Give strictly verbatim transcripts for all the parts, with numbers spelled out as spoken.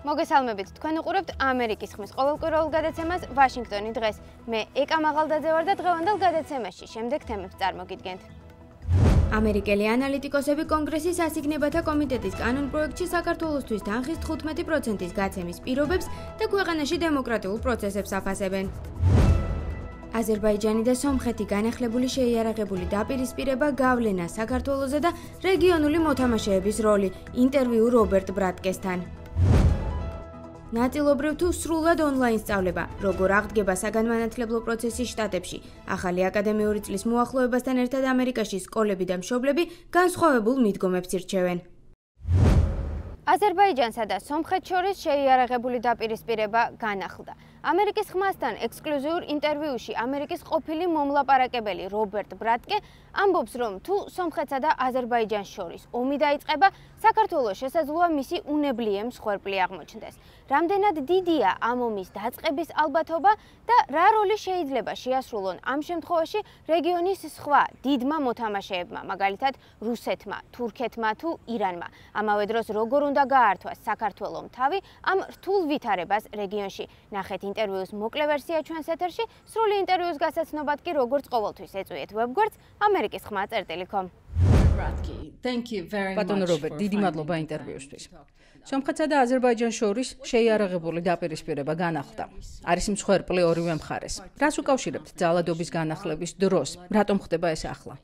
მოგესალმებით, თქვენ უყურებთ ამერიკის ხმის ყოველკვირეულ გადაცემას ვაშინგტონი დღეს. მე ეკა მაღალდაძე ვარ და დღევანდელ გადაცემაში შემდეგ თემებს წარმოგიდგენთ. ამერიკელი ანალიტიკოსები კონგრესის ასიგნებათა კომიტეტის კანონპროექტში საქართველოსთვის თანხის თხუთმეტი პროცენტის გაცემის პირობებს და ქვეყანაში დემოკრატიულ პროცესებს აფასებენ. აზერბაიჯანი და სომხეთი განახლებული შეიარაღებული დაპირისპირება გავლენა საქართველოზე და რეგიონული მოთამაშეების როლი. ინტერვიუ რობერტ ბრადტკესთან. ნაწილობრივ თუ სრულად ონლაინ სწავლება, როგორ აღდგება საგანმანათლებლო პროცესი შტატებში, ახალი აკადემიური წლის მოახლოებასთან ერთად ამერიკაში სკოლები და მშობლები განსხვავებულ მიდგომებს ირჩევენ. აზერბაიჯანსა და სომხეთს შორის შეიარაღებული დაპირისპირება განახლდა. ამერიკის ხმასთან ექსკლუზიურ ინტერვიუში ამერიკის ყოფილი მომლაპარაკებელი რობერტ ბრადტკე ამბობს, რომ თუ სომხეთსა და აზერბაიჯანს შორის ომი დაიწყება, საქართველოს შესაძლოა მისი უნებლიე მსხვერპლი აღმოჩნდეს. რამდენად დიდია ამ ომის დაწყების ალბათობა და რა როლი შეიძლება შეასრულონ ამ შემთხვევაში რეგიონის სხვა დიდმა მოთამაშეებმა, მაგალითად რუსეთმა, თურქეთმა თუ ირანმა. ამავე დროს როგორ უნდა გაართვას საქართველოს თავი ამ რთულ ვითარებას რეგიონში. ნახეთ ინტერვიუს მოკლე ვერსია ჩვენს ეთერში, სრული ინტერვიუს გასაცნობად კი როგორც ყოველთვის ეწვიეთ ვებგვერდს ამერიკის ხმა წერტილი კომ. ბატონო რობერტ, დიდი მადლობა ინტერვიუსთვის. სომხეთსა და აზერბაიჯანს შორის შეიარაღებული დაპირისპირება განახლდა. არის მსხვერპლი ორივე მხარეს. რას უკავშირებთ ძალადობის განახლების დროს? რატომ ხდება ეს ახლა?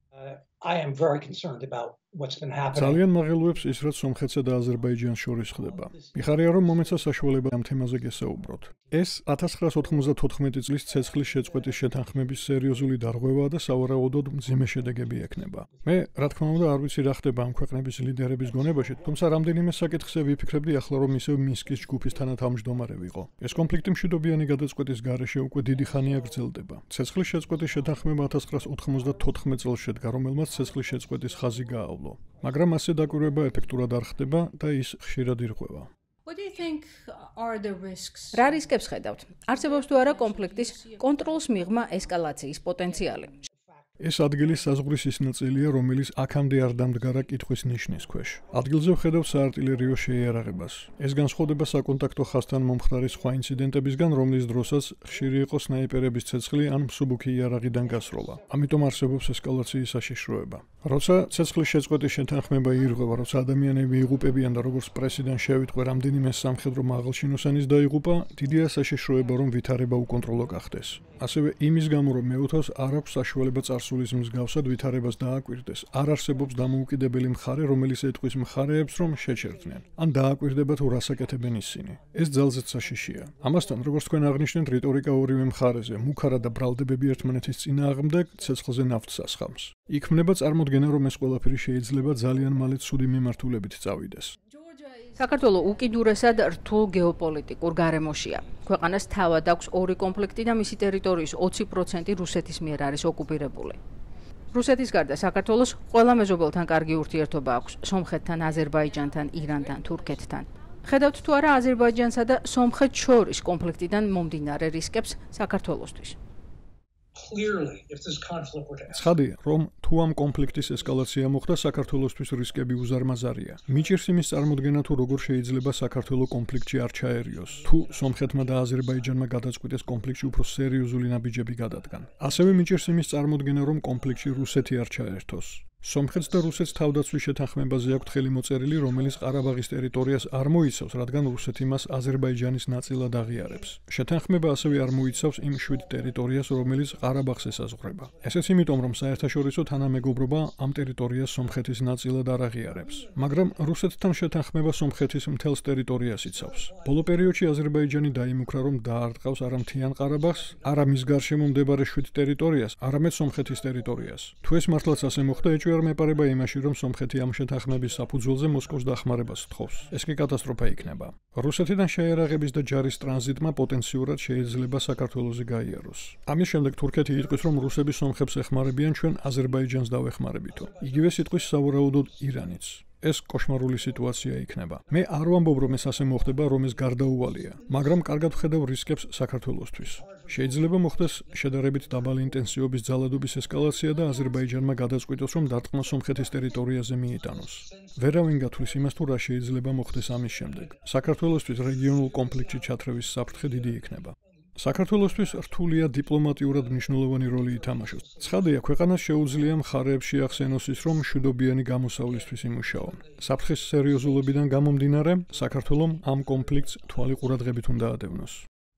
ძალიან მაღელვებს ის, რაც სომხეთსა და აზერბაიჯანს შორის ხდება. მიხარია, რომ მომეცა საშუალება ამ თემაზე გესაუბროთ. ეს ათას ცხრაას ოთხმოცდათოთხმეტი წლის ცეცხლის შეწყვეტის შეთანხმების სერიოზული დარღვევაა და სავარაუდოდ მძიმე შედეგები ექნება. მე, რა თქმა უნდა, არ ვიცი რა ხდება ამ ქვეყნების ლიდერების გონებაში, თუმცა რამდენიმე საკითხზე ვიფიქრებდი ახლა, რომ ისევ მინსკის ჯგუფის თანათავმჯდომარე ვიყო. ეს კონფლიქტი მშვიდობიანი გადაწყვეტის გარეშე უკვე დიდი ხანია გრძელდება. ცეცხლის შეწყვეტის შეთანხმება ათას ცხრაას ოთხმოცდათოთხმეტ წელს შედგა, რომელმაც ცეცხლის შეწყვეტის ხაზი გაავლო. მაგრამ ასე დაკვირვება ეფექტურად არ ხდება და ის ხშირად ირღვევა. რა რისკებს ხედავთ? არსებობს თუ არა კონფლიქტის კონტროლს მიღმა ესკალაციის პოტენციალი? ეს ადგილი საზღვრის ის ნაწილია, რომელიც აქამდე არ დამდგარა კითხვის ნიშნის ქვეშ. ადგილზე ვხედავ საარტილერიო შეიარაღებას. ეს განსხვავდება საკონტაქტო ხაზთან მომხდარი სხვა ინციდენტებისგან, რომლის დროსაც ხშირი იყო სნაიპერების ცეცხლი ან მსუბუქი იარაღიდან გასროლა. ამიტომ არსებობს ესკალაციის საშიშროება. როცა ცეცხლის შეწყვეტის შეთანხმება ირღვევა, როცა ადამიანები იღუპებიან და როგორც პრესიდან შევიტყვე, რამდენიმე სამხედრო მაღალჩინოსანის დაიღუპა, დიდია საშიშროება, რომ ვითარება უკონტროლო გახდეს. ასევე იმის გამო, რომ მეოთავს არ აქვს საშუალება წარსულის მსგავსად ვითარებას დააკვირდეს. არ არსებობს დამოუკიდებელი მხარე, რომელიც ეტყვის მხარეებს, რომ შეჩერდნენ. ან დააკვირდება თუ რას აკეთებენ ისინი. ეს ძალზედ საშიშია. ამასთან, როგორც თქვენ აღნიშნეთ, რიტორიკა ორივე მხარეზე, მუქარა და ბრალდებები ერთმანეთის წინააღმდეგ ცეცხლზე ნავთს ასხამს. იქმნება წარმოდგენა, რომ ეს ყველაფერი შეიძლება ძალიან მალე ცუდი მიმართულებით წავიდეს. საქართველოს უკიდურესად რთულ გეოპოლიტიკურ გარემოშია. ქვეყანას თავად აქვს ორი კონფლიქტი და მისი ტერიტორიის ოცი პროცენტი რუსეთის მიერ არის ოკუპირებული. რუსეთის გარდა საქართველოს ყველა მეზობელთან კარგი ურთიერთობა აქვს, სომხეთთან, აზერბაიჯანთან, ირანთან, თურქეთთან. ხედავთ თუ არა აზერბაიჯანსა და სომხეთს შორის კონფლიქტიდან მომდინარე რისკებს საქართველოსთვის? ცხადია, რომ თუ ამ კონფლიქტის ესკალაცია მოხდა, საქართველოსთვის რისკები უზარმაზარია. მიჭირს იმის წარმოდგენა, თუ როგორ შეიძლება საქართველოს კონფლიქტში არ ჩაერიოს, თუ სომხეთმა და აზერბაიჯანმა გადაწყვიტეს კონფლიქტში უფრო სერიოზული ნაბიჯები გადადგან. ასევე მიჭირს იმის წარმოდგენა, რომ კონფლიქტში რუსეთი არ ჩაერთოს. სომხეთს და რუსეთს თავდაცვის შეთანხმებაზე აქვთ ხელი მოწერილი, რომელიც ყარაბაღის ტერიტორიას არ მოიცავს, რადგან რუსეთი მას აზერბაიჯანის ნაწილად აღიარებს. შეთანხმება ასევე არ მოიცავს იმ შვიდ ტერიტორიას, რომელიც ყარაბაღს ესაზღვრება. ესეც იმიტომ, რომ საერთაშორისო თანამეგობრობა ამ ტერიტორიას სომხეთის ნაწილად არ აღიარებს. მაგრამ რუსეთთან შეთანხმება სომხეთის მთელს ტერიტორიას იცავს. ბოლო პერიოდში აზერბაიჯანი დაიმუქრა, რომ დაარტყავს არა მთიან ყარაბაღს, არა მის გარშემო მდებარე შვიდ ტერიტორიას, არამედ სომხეთის ტერიტორიას. თუ ეს მართლაც ასე მოხდა, არ მეპარება იმაში, რომ სომხეთი ამ შეთანხმების საფუძველზე მოსკოვის დახმარებას თხოვს. ეს კი კატასტროფა იქნება. რუსეთიდან შეიარაღების და ჯარის ტრანზიტმა პოტენციურად შეიძლება საქართველოსზე გაიაროს. ამის შემდეგ თურქეთი იტყვის, რომ რუსები სომხებს ეხმარებიან, ჩვენ აზერბაიჯანს დავეხმარებითო. იგივე სიტყვის სავარაუდოდ ირანიც. ეს კოშმარული სიტუაცია იქნება. მე არ ვამბობ, რომ ეს ასე მოხდება, რომ ეს გარდაუვალია, მაგრამ კარგად ვხედავ რისკებს საქართველოსთვის. შეიძლება მოხდეს შედარებით დაბალი ინტენსივობის ძალადობის ესკალაცია და აზერბაიჯანმა გადაწყვიტოს, რომ დარტყმა სომხეთის ტერიტორიაზე მიიტანოს. ვერავინ გათვლის იმას, თუ რა შეიძლება მოხდეს ამის შემდეგ. საქართველოსთვის რეგიონულ კონფლიქტში ჩათრევის საფრთხე დიდი იქნება. საქართველოსთვის რთულია დიპლომატიურად მნიშვნელოვანი როლი ითამაშოს. ცხადია, ქვეყანას შეუძლია მხარეებს შეახსენოს ის, რომ მშვიდობიანი გამოსავლისთვის იმუშაონ. საფრთხის სერიოზულობიდან გამომდინარე, საქართველომ ამ კონფლიქტს თვალი ყურადღებით უნდა ადევნოს.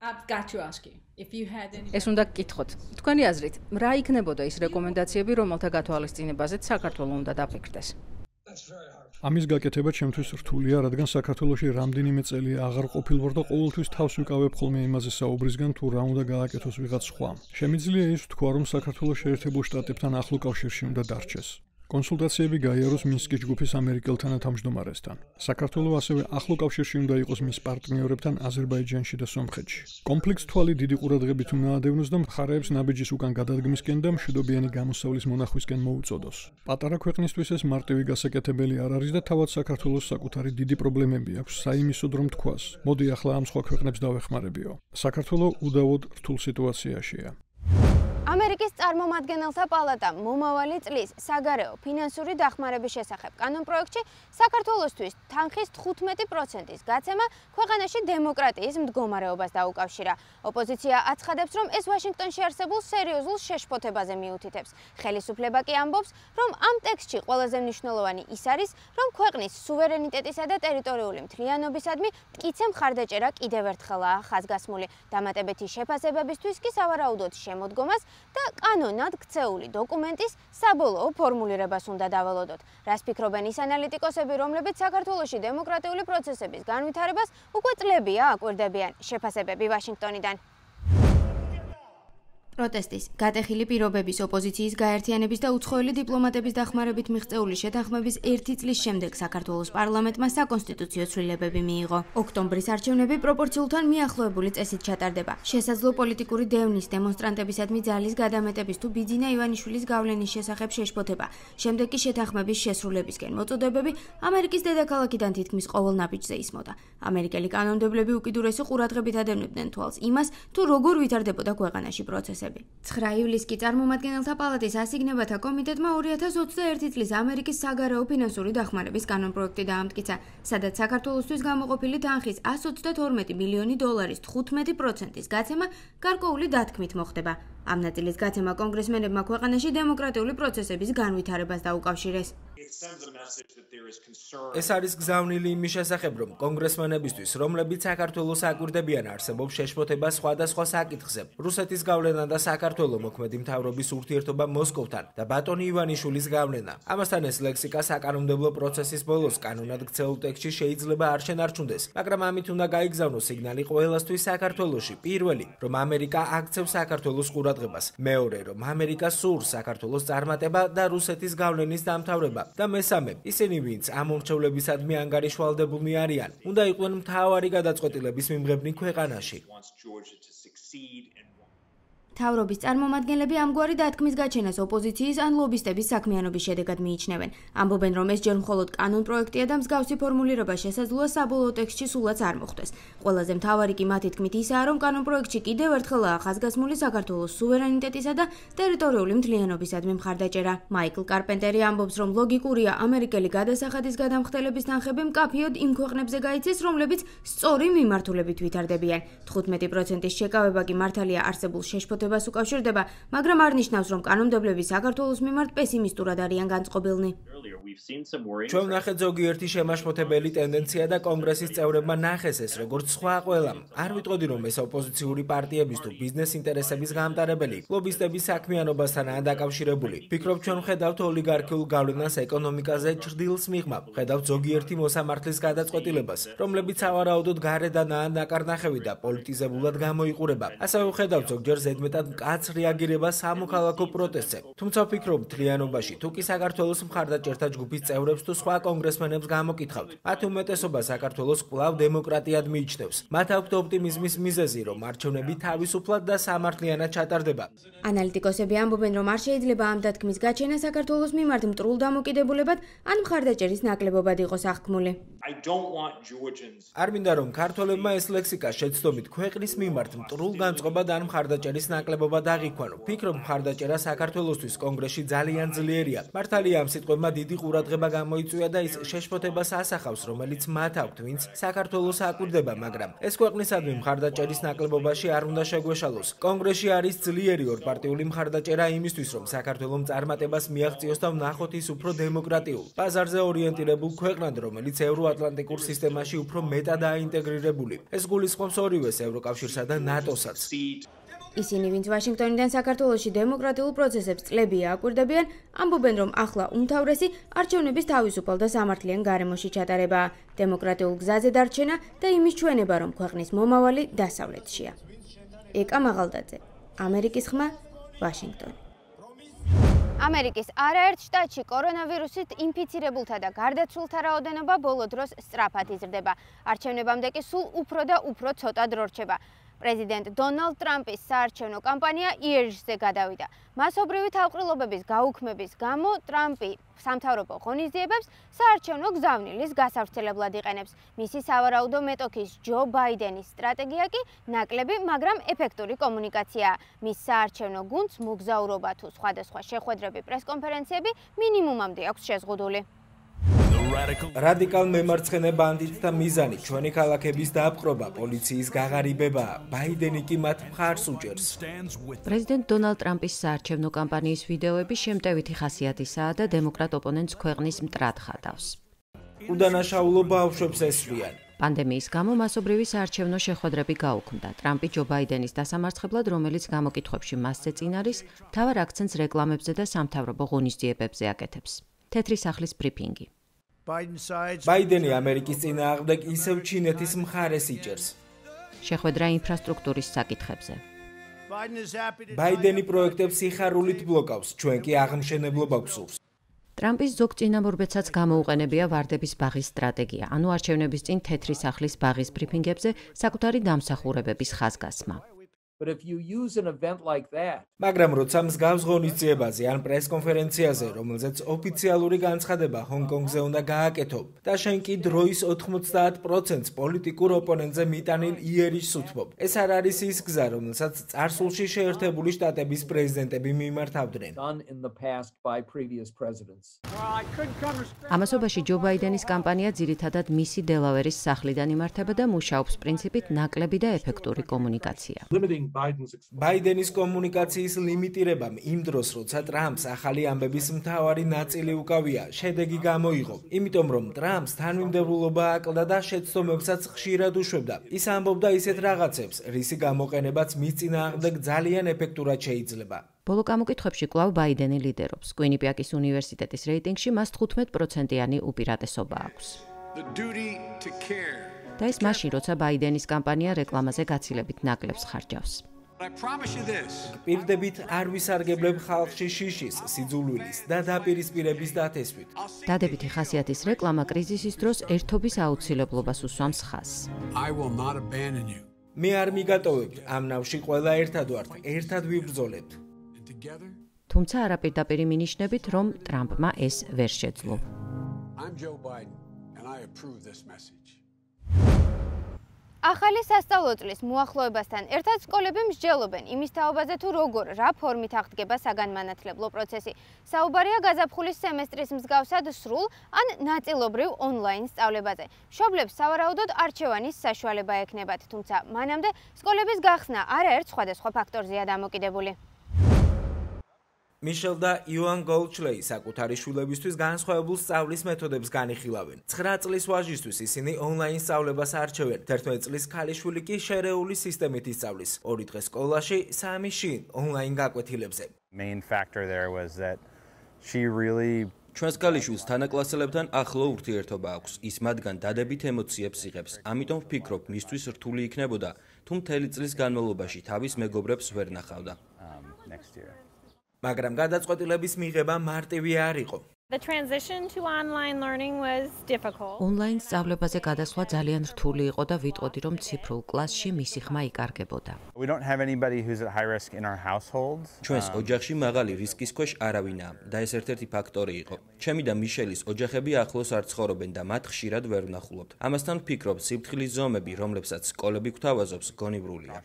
ეს უნდა გკითხოთ. თქვენი აზრით, რა იქნებოდა ის რეკომენდაციები, რომელთა გათვალისწინებაზეც საქართველო უნდა დაფიქრდეს? ამის გაკეთება ჩემთვის რთულია, რადგან საქართველოში რამდენიმე წელია აღარ ყოფილვარ და ყოველთვის თავს ვიკავებ ხოლმე იმაზე საუბრისგან, თუ რა უნდა გააკეთოს ვიღაც სხვა. შემიძლია ის ვთქვა, რომ საქართველო შეერთებულ შტატებთან ახლო კავშირში უნდა დარჩეს. კონსულტაციები გაიაროს მინსკის ჯგუფის ამერიკელთან თავმჯდომარესთან. საქართველო ასევე ახლო კავშირში უნდა იყოს მის პარტნიორებთან აზერბაიჯანში და სომხეთში. კონფლიქტს თვალი დიდი ყურადღებით უნდა ადევნოს და მხარეებს ნაბიჯის უკან გადადგმისკენ და მშვიდობიანი გამოსავლის მონახვისკენ მოუწოდოს. პატარა ქვეყნისთვის ეს მარტივი გასაკეთებელი არ არის და თავად საქართველოს საკუთარი დიდი პრობლემები აქვს საიმისოდ რომ თქვას. მოდი ახლა ამ სხვა ქვეყნებს დავეხმარებიო. საქართველო უდავოდ რთულ სიტუაციაშია. ამერიკის წარმომადგენელთა პალატამ მომავალი წლის საგარეო ფინანსური დახმარების შესახებ კანონპროექტში საქართველოსთვის თანხის თხუთმეტი პროცენტის გაცემა ქვეყანაში დემოკრატიის მდგომარეობას დაუკავშირა. ოპოზიცია აცხადებს, რომ ეს ვაშინგტონში არსებულ სერიოზულ შეშფოთებაზე მიუთითებს. ხელისუფლება კი ამბობს, რომ ამ ტექსტში ყველაზე მნიშვნელოვანი ის არის, რომ ქვეყნის სუვერენიტეტისა და ტერიტორიული მთლიანობისადმი მტკიცე მხარდაჭერა კიდევ ერთხელაა ხაზგასმული. დამატებითი შეფასებებისთვის კი სავარაუდოდ შემოდგომას და კანონად ქცეული დოკუმენტის საბოლოო ფორმულირებას უნდა დავალოდოთ. რას ფიქრობენ ის ანალიტიკოსები, რომლებიც საქართველოში დემოკრატიული პროცესების განვითარებას უკვე წლებია აკვირდებიან? შეფასებები ვაშინგტონიდან. პროტესტის, გატეხილი პირობების, ოპოზიციის გაერთიანების და უცხოელი დიპლომატების დახმარებით მიღწეული შეთანხმების ერთი წლის შემდეგ საქართველოს პარლამენტმა საკონსტიტუციო ცვლილებები მიიღო. ოქტომბრის არჩევნები პროპორციულთან მიახლოებული წესით ჩატარდება. შესაძლო პოლიტიკური დევნის დემონსტრანტებისადმი ძალის გადამეტების თუ ბიძინა ივანიშვილის გავლენის შესახებ შეშფოთება. შემდეგ კი შეთანხმების შესრულებისკენ მოწოდებები ამერიკის დედაქალაქიდან თითქმის ყოველ ნაბიჯზე ისმოდა. ამერიკელი კანონმდებლები უკიდურესი ყურადღებით ადევნებდნენ თვალს იმას, თუ როგორ ვითარდებოდა ქვეყანაში პროცესი. ცხრა ივლისს კი წარმომადგენელთა პალატის ასიგნებათა კომიტეტმა ორი ათას ოცდაერთი წლის ამერიკის საგარეო ფინანსური დახმარების კანონპროექტი დაამტკიცა, სადაც საქართველოსთვის გამოყოფილი თანხის ასს ოცდათორმეტი მილიონი დოლარის თხუთმეტი პროცენტის გაცემა გარკვეული დათქმით მოხდება. ამ ნაწილის გაცემა კონგრესმენებმა ქვეყანაში დემოკრატიული პროცესების განვითარებას დაუკავშირეს. ეს არის გზავნილი იმის შესახებ, რომ კონგრესმენებისთვის, რომლებიც საქართველოს აკვირდებიან, არსებობს შეშფოთება სხვადასხვა საკითხზე. რუსეთის გავლენა და საქართველოს მოქმედი მთავრობის ურთიერთობა მოსკოვთან და ბატონი ივანიშვილის გავლენა. ამასთან ეს ლექსიკა საკანონმდებლო პროცესის ბოლოს კანონად ქცეულ ტექსტში შეიძლება არ შენარჩუნდეს, მაგრამ ამით უნდა გაიგზავნოს სიგნალი ყველასთვის საქართველოში. პირველი, რომ ამერიკა აქცევს საქართველოს ყურადღებას. მეორე, რომ ამერიკა სურს საქართველოს წარმატება და რუსეთის გავლენის დამთავრება. და მესამე, ისინი ვინც ამ მომრჩევლებისადმი ანგარიშვალდებულნი არიან, უნდა იყვნენ მთავარი გადაწყვეტილების მიმღებნი ქვეყანაში. მთავრობის წარმომადგენლები ამგვარი დათქმის გაჩენას ოპოზიციის ან ლობისტების საქმიანობის შედეგად მიიჩნევენ. ამბობენ, რომ ეს ჯერ მხოლოდ კანონპროექტია და მსგავსი ფორმულირება შესაძლოა საბოლოო ტექსტში სულაც არ მოხდეს. ყველაზე მთავარი კი მათი თქმით ისაა, რომ კანონპროექტში კიდევ ერთხელაა ხაზგასმული საქართველოს სუვერენიტეტისა და ტერიტორიული მთლიანობისადმი მხარდაჭერა. მაიკლ კარპენტერი ამბობს, რომ ლოგიკურია ამერიკელი გადასახადის გადამხდელების თანხები მკაფიოდ იმ ქვეყნებზე გაიცეს, რომლებიც სწორი მიმართულებით ვითარდებიან. თხუთმეტი პროცენტის შეკავება კი მართალია არსებულ შეშფოთებას უკავშირდება, მაგრამ არ ნიშნავს, რომ კანონმდებლები საქართველოს მიმართ პესიმისტურად არიან განწყობილნი. ჩვენ ვნახეთ ზოგიერთი შემაშფოთებელი ტენდენცია და კონგრესის წევრებმა ნახეს ეს, როგორც სხვა ყველამ. არ ვიტყოდი, რომ ეს ოპოზიციური პარტიების თუ ბიზნეს ინტერესების გამტარებელი, ლობისტების საქმიანობასთანაა დაკავშირებული. ფიქრობ, ჩვენ ვხედავთ ოლიგარქიულ გავლენას ეკონომიკაზე ჭრდილს მიღმა. ვხედავთ ზოგიერთი მოსამართლის გადაწყვეტილებას, რომლებიც სავარაუდოდ გარედანაა ნაკარნახევი და პოლიტიზებულად გამოიყურება. ასევე ვხედავთ ზოგჯერ ზედმეტ მეტად მკაცრ რეაგირებას სამოქალაქო პროტესტზე. თუმცა ვფიქრობ, მთლიანობაში თუ კი საქართველოს მხარდაჭერთა ჯგუფის წევრებს თუ სხვა კონგრესმენებს გამოკითხავთ, მათი უმეტესობა საქართველოს კვლავ დემოკრატიად მიიჩნევს. მათ აქვთ ოპტიმიზმის მიზეზი, რომ არჩევნები თავისუფლად და სამართლიანად ჩატარდება. ანალიტიკოსები ამბობენ, რომ არ შეიძლება ამ დათქმის გაჩენა საქართველოს მიმართ მტრულ დამოკიდებულებად ან მხარდაჭერის ნაკლებობად იყოს აღქმული. არ მინდა რომ ქართველებმა ეს ლექსიკა შეცდომით ქვეყნის მიმართ მტრულ განწყობად ან მხარდაჭერის ნაკლებობად აღიქვანო. ვფიქრობ, მხარდაჭერა საქართველოსთვის კონგრესში ძალიან ძლიერია. მართალია ამ სიტყვებმა დიდი ყურადღება გამოიწვია და ის შეშფოთებას ასახავს, რომელიც მათ აქვთ, ვინც საქართველოს აკვირდება, მაგრამ ეს ქვეყნისადმი მხარდაჭერის ნაკლებობაში არ უნდა შეგვეშალოს. კონგრესში არის ძლიერი ორპარტიული მხარდაჭერა იმისთვის, რომ საქართველოს წარმატებას მიაღწიოს და ვნახოთ ის უფრო დემოკრატიულ, ბაზარზე ორიენტირებულ ქვეყნად, რომელიც ევროატლანტიკურ სისტემაში უფრო მეტადაა ინტეგრირებული. ეს გულისხმობს ორივეს ევროკავშირსა და ნატოსაც. ისინი, ვინც ვაშინგტონიდან საქართველოში დემოკრატიულ პროცესებს წლებია აკვირდებიან, ამბობენ, რომ ახლა უმთავრესი არჩევნების თავისუფალ და სამართლიან გარემოში ჩატარებაა, დემოკრატიულ გზაზე დარჩენა და იმის ჩვენება, რომ ქვეყნის მომავალი დასავლეთშია. ეკა მაღალდაძე, ამერიკის ხმა, ვაშინგტონი. ამერიკის არაერთ შტატში კორონავირუსით ინფიცირებულთა და გარდაცვლილთა რაოდენობა ბოლო დროს სწრაფად იზრდება. არჩევნებამდე კი სულ უფრო და უფრო ცოტა დრო რჩება. პრეზიდენტ დონალდ ტრამპის საარჩევნო კამპანია იერიში გადავიდა. მასობრივი თავყრილობების გაუქმების გამო ტრამპი სამთავრობო ღონისძიებებს საარჩევნო გზავნილის გასავრცელებლად იყენებს. მისი სავარაუდო მეტოქის ჯო ბაიდენის სტრატეგია კი ნაკლები, მაგრამ ეფექტური კომუნიკაციაა. მის საარჩევნო გუნდს მოგზაურობა თუ სხვადასხვა შეხვედრები, პრესკონფერენციები მინიმუმამდე აქვს შეზღუდული. რადიკალ მემარცხენე ბანდიტთა მიზანი ჩვენი ქალაქების დაპყრობა, პოლიციის გაღარიბებაა. ბაიდენი კი მათ მხარს უჭერს. პრეზიდენტ დონალდ ტრამპის საარჩევნო კამპანიის ვიდეოები შემტევითი ხასიათისაა და დემოკრატ ოპონენტს ქვეყნის მტრად ხატავს. უდანაშაულო ბავშვებს ესვიან. პანდემიის გამო მასობრივი საარჩევნო შეხვედრები გაუქმდა. ტრამპი ჯო ბაიდენის დასამარცხებლად, რომელიც გამოკითხვებში მასზე წინ არის, მთავარ აქცენტს რეკლამებზე და სამთავრობო ღონისძიებებზე აკეთებს. თეთრი სახლის ბრიფინგი. ბაიდენი ამერიკის წინააღმდეგ ისევ ჩინეთის მხარეს იჭერს. შეხვედრა ინფრასტრუქტურის საკითხებზე. ბაიდენი პროექტებს სიხარულით ბლოკავს, ჩვენ კი აღმშენებლობა გვსურს. ტრამპის ზოგ წინამორბედსაც გამოუყენებია ვარდების ბაღის სტრატეგია, ანუ არჩევნების წინ თეთრი სახლის ბაღის ბრიფინგებზე საკუთარი დამსახურებების ხაზგასმა. მაგრამ როცა მსგავს ღონისძიებაზე ან პრესკონფერენციაზე, რომელზეც ოფიციალური განცხადება ჰონგ-კონგზე უნდა გააკეთო და შენ კი დროის ოთხმოცდაათ პროცენტს პოლიტიკურ ოპონენტზე მიტანილ იერიშს უთმობ. ეს არ არის ის გზა, რომელსაც წარსულში შეერთებული შტატების პრეზიდენტები მიმართავდნენ. ამასობაში ჯო ბაიდენის კამპანია ძირითადად მისი დელავერის სახლიდან იმართება და მუშაობს პრინციპით ნაკლები და ეფექტური კომუნიკაცია. ბაიდენის კომუნიკაციის ლიმიტირებამ იმ დროს, როცა ტრამპს ახალი ამბების მთავარი ნაწილი უკავია, შედეგი გამოიღო. იმიტომ რომ ტრამპს თანმიმდევრულობა აკლდა და შეცდომებსაც ხშირად უშვებდა. ის ამბობდა ისეთ რაღაცებს, რისი გამოყენებაც მის წინააღმდეგ ძალიან ეფექტურად შეიძლება. ბოლო გამოკითხვებში კვლავ ბაიდენი ლიდერობს. კუინიპიაკის უნივერსიტეტის რეიტინგში მას თხუთმეტ პროცენტიანი უპირატესობა აქვს. და ეს მაშინ, როცა ბაიდენის კამპანია რეკლამაზე გაცილებით ნაკლებს ხარჯავს. პირდებით არ ვისარგებლებ ხალხში შიშის, სიძულვილის და დაპირისპირების დათესვით. დადებითი ხასიათის რეკლამა კრიზისის დროს ერთობის აუცილებლობას უსვამს ხაზს. მე არ მიგატოვებთ, ამ ნავში ყველა ერთად ვართ, ერთად ვიბრძოლებთ. თუმცა არაპირდაპირი მინიშნებით, რომ ტრამპმა ეს ვერ შეძლო. ახალი სასწავლო წლის მოახლოებასთან ერთად სკოლები მსჯელობენ იმის თაობაზე, თუ როგორ, რა ფორმით აღდგება საგანმანათლებლო პროცესი. საუბარია გაზაფხულის სემესტრის მსგავსად სრულ ან ნაწილობრივ ონლაინ სწავლებაზე. მშობლებს სავარაუდოდ არჩევანის საშუალება ექნებათ, თუმცა მანამდე სკოლების გახსნა არაერთ სხვადასხვა ფაქტორზეა დამოკიდებული. მიშელ და იოან გოლჩლეი საკუთარი შვილებისთვის განსხვავებულ სწავლის მეთოდებს განიხილავენ. ცხრა წლის ვაჟისთვის ისინი ონლაინ სწავლებას არჩევენ. თერთმეტ წლის ქალიშვილი კი შერეული სისტემით ისწავლის. ორი დღე სკოლაში, სამი შინ ონლაინ გაკვეთილებზე. ჩვენს ქალიშვილს თანაკლასელებთან ახლო ურთიერთობა აქვს. ის მათგან დადებით ემოციებს იღებს. ამიტომ ვფიქრობ, მისთვის რთული იქნებოდა თუ მთელი წლის განმავლობაში თავის მეგობრებს ვერ ნახავდა. მაგრამ გადაწყვეტილების მიღება მარტივი არ იყო. The transition to online learning was difficult. Online სწავლებაზე გადასვლა ძალიან რთული იყო და ვიტყოდი, რომ ციფრულ კლასში მისი ხმა იკარგებოდა. We don't have anybody who's at high risk in our households. ჩვენს ოჯახში მაღალი რისკის ქვეშ არავინაა და ეს ერთ-ერთი ფაქტორი იყო. ჩემი და მიშელის ოჯახები ახლოს არ ცხოვრობენ და მათ ხშირად ვერ ვნახულობთ. ამასთან ვფიქრობ, სიფრთხილის ზომები, რომლებსაც სკოლები გვთავაზობს, გონივრულია.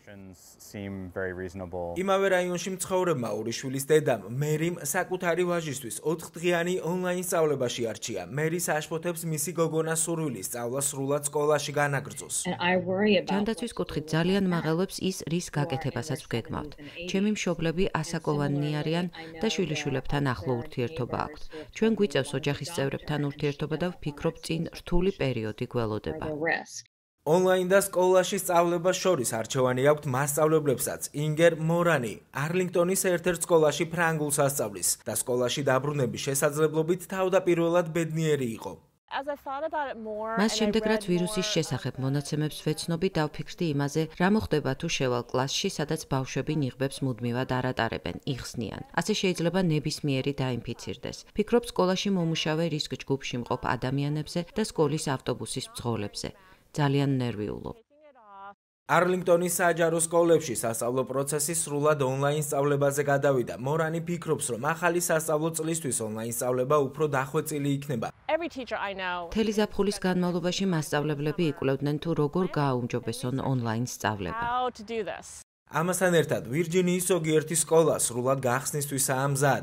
იმავე რაიონში მცხოვრებმა ორი შვილის დედამ, მერიმ საკუთარი ვაჟისთვის ოთხდღიანი ონლაინ სწავლებაში არჩია. მერი საშფოთებს მისი გოგონას სურვილის სწავლა სრულად სკოლაში განაგრძოს. ჯანდაცვის კუთხით ძალიან მაღელვებს ის, რის გაკეთებასაც ვგეგმავთ. ჩემი მშობლები ასაკოვანნი არიან და შვილიშვილებთან ახლო ურთიერთობა აქვთ. ჩვენ გვიწევს ოჯახის წევრებთან ურთიერთობა და ვფიქრობ, წინ რთული პერიოდი გველოდება. ონლაინ და სკოლაში სწავლებას შორის არჩევანი აქვთ მასწავლებლებსაც. ინგერ მორანი არლინგტონის ერთ-ერთ სკოლაში ფრანგულს ასწავლის და სკოლაში დაბრუნების შესაძლებლობით თავდაპირველად ბედნიერი იყო. მას შემდეგ რაც ვირუსის შესახებ მონაცემებს ვეცნობი, დავფიქრდი იმაზე, რა მოხდება თუ შევალ კლასში, სადაც ბავშვები ნიღბებს მუდმივად არ ატარებენ, იხსნიან. ასე შეიძლება ნებისმიერი დაინფიცირდეს. ფიქრობ სკოლაში მომუშავე რისკ ჯგუფში მყოფ ადამიანებზე და სკოლის ავტობუსის მძღოლებზე. ძალიან ნერვიულობ. არლინგტონის საჯარო სკოლებში სასწავლო პროცესი სრულად ონლაინ სწავლებაზე გადავიდა. მორანი ფიქრობს, რომ ახალი სასწავლო წლისთვის ონლაინ სწავლება უფრო დახვეწილი იქნება. მთელი ზაფხულის განმავლობაში მასწავლებლები იკვლევდნენ თუ როგორ გააუმჯობესონ ონლაინ სწავლება. ამასთან ერთად, ვირჯინიის ზოგიერთი სკოლა სრულად გახსნისთვისაა მზად.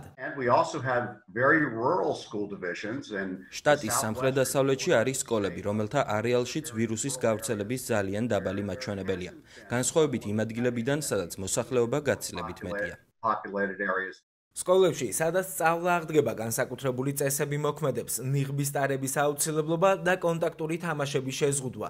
შტატის სამხრეთ-დასავლეთში არის სკოლები, რომელთა არეალშიც ვირუსის გავრცელების ძალიან დაბალი მაჩვენებელია. განსხვავებით იმ ადგილებიდან, სადაც მოსახლეობა გაცილებით მეტია. სკოლებში, სადაც სწავლა აღდგება, განსაკუთრებული წესები მოქმედებს, ნიღბის ტარების აუცილებლობა და კონტაქტური თამაშების შეზღუდვა.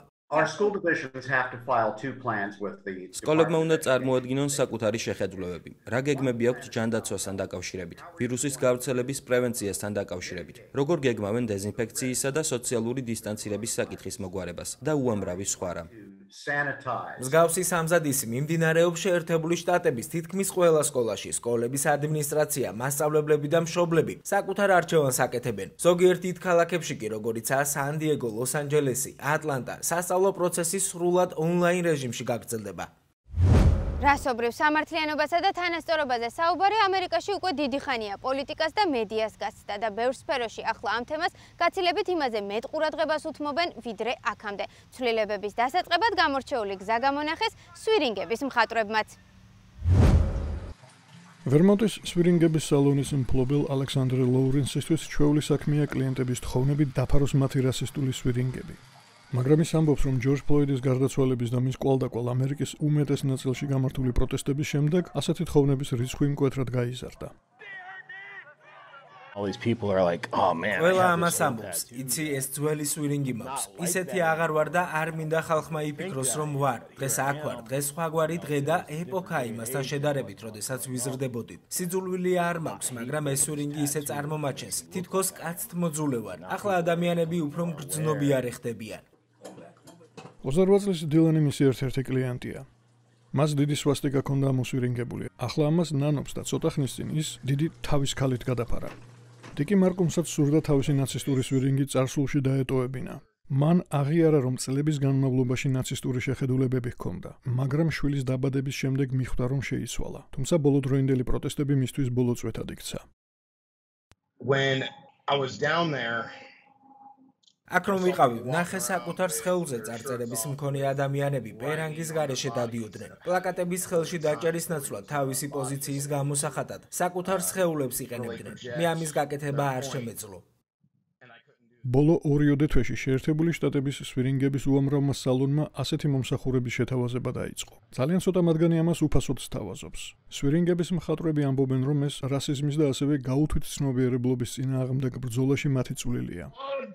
სკოლებმა უნდა წარმოადგინონ საკუთარი შეხედულებები. რა გეგმები აქვთ ჯანდაცვასთან დაკავშირებით, ვირუსის გავრცელების პრევენციასთან დაკავშირებით, როგორ გეგმავენ დეზინფექციისა და სოციალური დისტანცირების საკითხის მოგვარებას და უამრავი სხვა რამ. მსგავსი სამზადისი მიმდინარეობს შეერთებული შტატების თითქმის ყველა სკოლაში. სკოლების ადმინისტრაცია, მასწავლებლები და მშობლები საკუთარ არჩევანს აკეთებენ. ზოგიერთ დიდ ქალაქებში კი, როგორიცაა სან-დიეგო, ლოს-ანჯელესი, ატლანტა, სასწავლო პროცესი სრულად ონლაინ რეჟიმში გაგრძელდება. რასობრივ სამართლიანობასა და თანასწორობაზე საუბარი ამერიკაში უკვე დიდი ხანია პოლიტიკას და მედიას გასცდა და ბევრ სფეროში ახლა ამ თემას გაცილებით იმაზე მეტ ყურადღებას უთმობენ, ვიდრე აქამდე. ცვლილებების დასაწყებად გამორჩეული გზა გამონახეს სვირინგების მხატვრებმაც. ვერმონტის სვირინგების სალონის მფლობელ ალექსანდრე ლოურენსისთვის ჩვეული საქმეა კლიენტების თხოვნებით დაფაროს მათი რასისტული სვირინგები. მაგრამ ის ამბობს, რომ ჯორჯ ფლოიდის გარდაცვალების და მის კვალდაკვალ ამერიკის უმეტეს ნაწილში გამართული პროტესტების შემდეგ ასეთი თხოვნების რიცხვი მკვეთრად გაიზარდა. ყველა ამას ამბობს, იცი ეს ძველი სვირინგი მაქვს. ისეთი აღარ ვარ და არ მინდა ხალხმა იფიქროს, რომ ვარ. დღეს აქ ვარ, დღეს სხვაგვარი დღე და ეპოქა იმასთან შედარებით, როდესაც ვიზრდებოდით. სიძულვილი არ მაქვს, მაგრამ ეს სვირინგი ისე წარმომაჩენს, თითქოს კაცთ მოძულე ვარ. ახლა ადამიანები უფრო მგრძნობიარე ხდებიან. ოცდაოთხ წლის დილანი მისი ერთ-ერთი კლიენტია. მას დიდი სვასტიკა ჰქონდა მოსვირინგებული. ახლა ამას ნანობს და ცოტა ხნის წინ ის დიდი თავის ქალით გადაფარა. დიკი მარკუმსაც სურდა თავისი ნაცისტური სვირინგი წარსულში დაეტოვებინა. მან აღიარა, რომ წლების განმავლობაში ნაცისტური შეხედულებები ჰქონდა, მაგრამ შვილის დაბადების შემდეგ მიხვდა, რომ შეიცვალა. თუმცა ბოლოდროინდელი პროტესტები მისთვის ბოლო წვეთად იქცა. აქ რომ ვიყავი, ნახე საკუთარ სხეულზე წარწერების მქონე ადამიანები პერანგის გარეშე დადიოდნენ. პლაკატების ხელში დაჭერის ნაცვლად თავისი პოზიციის გამოსახატად საკუთარ სხეულებს იყენებდნენ. მე ამის გაკეთება არ შემეძლო. ბოლო ორიოდე თვეში შეერთებული შტატების სვირინგების უამრავმა სალონმა ასეთი მომსახურების შეთავაზება დაიწყო. ძალიან ცოტა მათგანი ამას უფასოდ სთავაზობს. სვირინგების მხატვრები ამბობენ, რომ ეს რასიზმის და ასევე გაუთვითცნობიერებლობის წინააღმდეგ ბრძოლაში მათი წვლილია.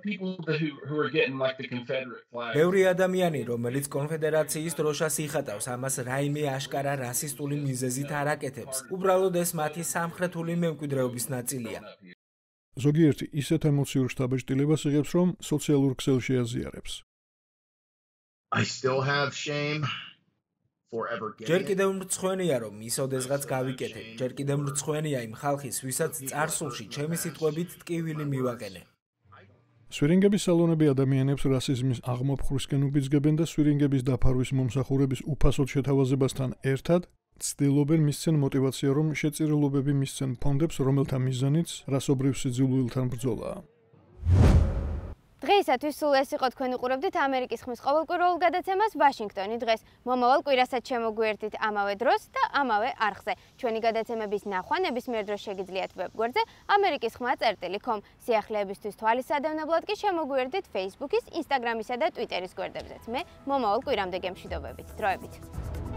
ბევრი ადამიანი, რომელიც კონფედერაციის დროშას იხატავს, ამას რაიმე აშკარა რასისტული მიზეზით არ აკეთებს. უბრალოდ ეს მათი სამხრეთული მემკვიდრეობის ნაწილია. ზოგიერთი ისეთ ემოციურ შთაბეჭდილებას იღებს, რომ სოციალურ ქსელში აზიარებს. ჯერ კიდევ მრცხვენია რომ ის ოდესღაც გავიკეთე. ჯერ კიდევ მრცხვენია იმ ხალხის, ვისაც წარსულში ჩემი სიტყვებით ტკივილი მივაყენე. სვირინგების სალონები ადამიანებს რასიზმის აღმოფხვრისკენ უბიძგებენ და სვირინგების დაფარვის მომსახურების უფასოდ შეთავაზებასთან ერთად ცდილობენ მისცენ მოტივაცია, რომ შეწირულობები მისცენ ფონდებს, რომელთა მიზანიც რასობრივ სიძულვილთან ბრძოლაა. დღეისათვის სულ ეს იყო, თქვენ უყურებდით ამერიკის ხმის ყოველკვირეულ გადაცემას ვაშინგტონი დღეს. მომავალ კვირასაც შემოგვიერთდით ამავე დროს და ამავე არხზე. ჩვენი გადაცემების ნახვა ნებისმიერ დროს შეგიძლიათ ვებგვერდზე ამერიკის ხმა წერტილი კომ. სიახლეებისთვის თვალის სადევნებლად კი შემოგვიერთდით Facebook-ის, Instagram-ისა და Twitter-ის გვერდებზეც. მე მომავალ კვირამდე გემშვიდობებით. დროებით.